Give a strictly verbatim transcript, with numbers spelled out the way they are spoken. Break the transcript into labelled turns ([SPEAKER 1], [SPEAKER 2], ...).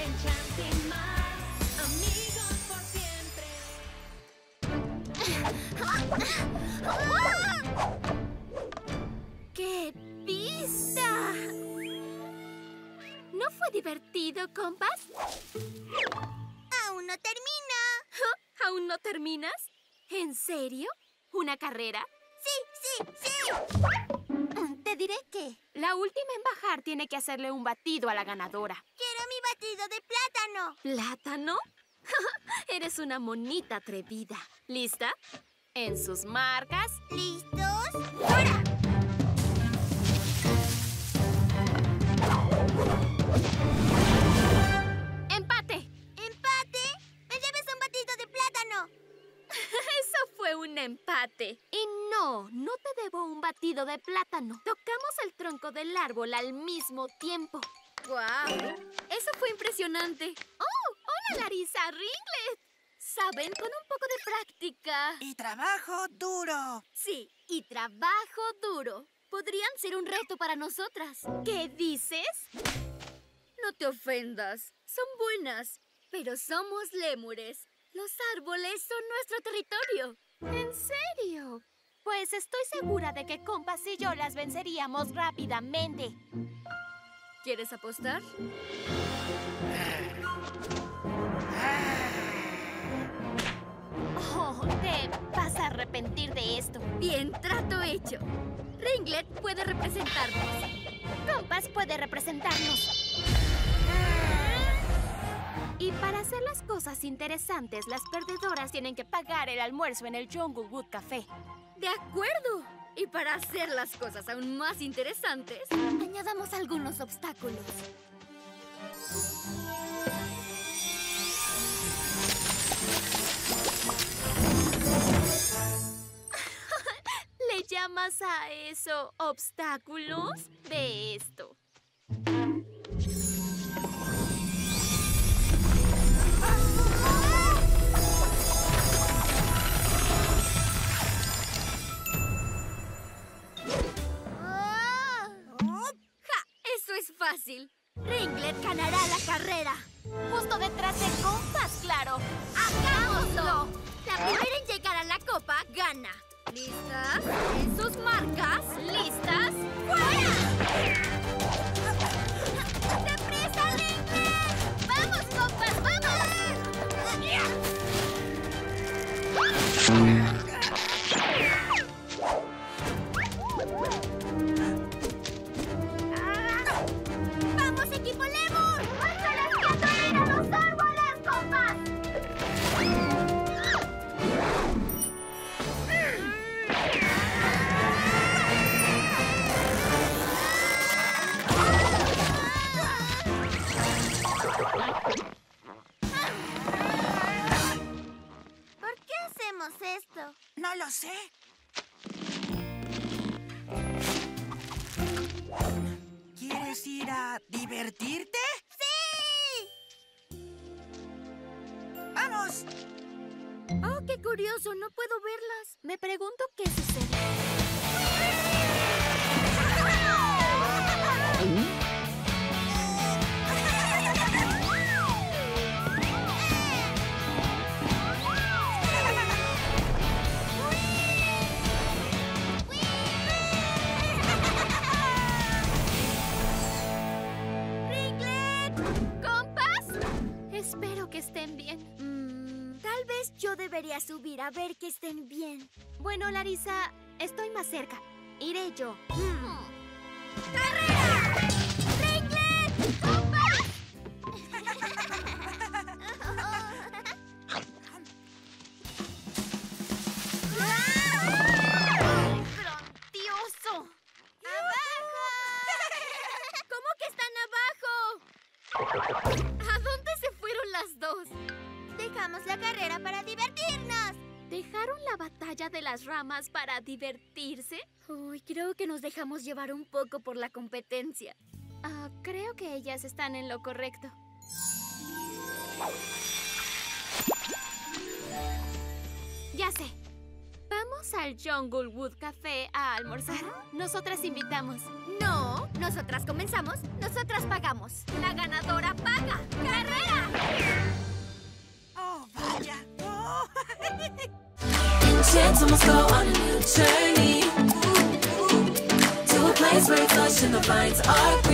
[SPEAKER 1] Enchanting más, amigos por siempre.
[SPEAKER 2] ¡Qué pista! ¿No fue divertido, compas?
[SPEAKER 3] ¡Aún no termino!
[SPEAKER 2] ¿Aún no terminas? ¿En serio? ¿Una carrera?
[SPEAKER 3] ¡Sí, sí, sí! Te diré que
[SPEAKER 2] La última en bajar tiene que hacerle un batido a la ganadora.
[SPEAKER 3] quiero mi batido de plátano.
[SPEAKER 2] ¿Plátano? Eres una monita atrevida. ¿Lista? En sus marcas.
[SPEAKER 3] ¿Listos? ¡Ahora!
[SPEAKER 2] ¡Empate!
[SPEAKER 3] ¡Empate! ¡Me debes un batido de plátano!
[SPEAKER 2] Eso fue un empate. Y no, no te debo un batido de plátano. Tocamos el tronco del árbol al mismo tiempo. ¡Guau! Eso fue impresionante. ¡Oh! ¡Hola, Larissa! ¡Ringlet! ¿Saben? Con un poco de práctica.
[SPEAKER 4] Y trabajo duro.
[SPEAKER 2] Sí, y trabajo duro. Podrían ser un reto para nosotras. ¿Qué dices? No te ofendas. Son buenas, pero somos lémures. Los árboles son nuestro territorio. ¿En serio? Pues estoy segura de que Compas y yo las venceríamos rápidamente. ¿Quieres apostar? Oh, te vas a arrepentir de esto. Bien, trato hecho. Ringlet puede representarnos. Compas puede representarnos. Y para hacer las cosas interesantes, las perdedoras tienen que pagar el almuerzo en el Junglewood Café. De acuerdo. Y para hacer las cosas aún más interesantes, añadamos algunos obstáculos. ¿Le llamas a eso obstáculos? Ve esto. ¡Ja! Eso es fácil. Ringlet ganará la carrera. Justo detrás de Compas, claro. ¡Hagámoslo! La primera en llegar a la copa gana. ¿Listas? En sus marcas. ¿Listas? ¡Fuera! ¡Deprisa, Ringlet! ¡Vamos, Compas, vamos! ¡Vamos, equipo Lemur! ¡Muéstrales que dominan los árboles, Compas!
[SPEAKER 3] ¿Por qué hacemos esto?
[SPEAKER 4] No lo sé. ¿Quieres ir a divertirte?
[SPEAKER 3] ¡Sí!
[SPEAKER 4] ¡Vamos!
[SPEAKER 2] Oh, qué curioso, no puedo verlas. Me pregunto qué sucede. ¡Ringlet! ¿Compas? Espero que estén bien. Mm,
[SPEAKER 3] Tal vez yo debería subir a ver que estén bien.
[SPEAKER 2] bueno, Larissa, estoy más cerca. Iré yo.
[SPEAKER 3] ¡Carrera! ¡Ringlet! ¡Compas!
[SPEAKER 2] ¡Grandioso!
[SPEAKER 3] ¡Abajo!
[SPEAKER 2] ¿Cómo que están abajo? ¿A dónde se fueron las dos?
[SPEAKER 3] Dejamos la carrera para divertirnos.
[SPEAKER 2] ¿Dejaron la batalla de las ramas para divertirse? Uy, creo que nos dejamos llevar un poco por la competencia. Ah, creo que ellas están en lo correcto. Ya sé. Vamos al Junglewood Café a almorzar. Nosotras invitamos. No, nosotras comenzamos, nosotras pagamos. La ganadora paga. ¡Carrera!
[SPEAKER 5] Gentle must go on a new journey to a place where touch and the vines are